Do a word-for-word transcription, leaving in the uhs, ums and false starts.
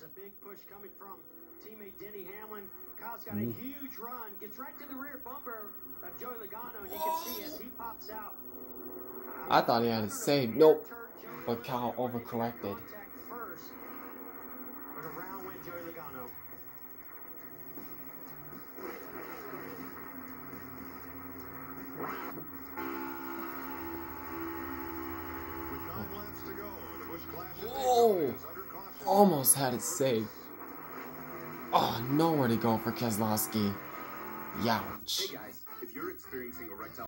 a big push coming from teammate Denny Hamlin. Kyle's got mm-hmm. a huge run, gets right to the rear bumper of Joey Logano, and you can see as he pops out. I thought he had it saved. Nope. But Kyle overcorrected. First, but around went Joey Logano. With nine laps to go, the Busch Clash oh, almost had it saved. Oh, nowhere to go for Keselowski. Youch. Hey guys, if you're experiencing erectile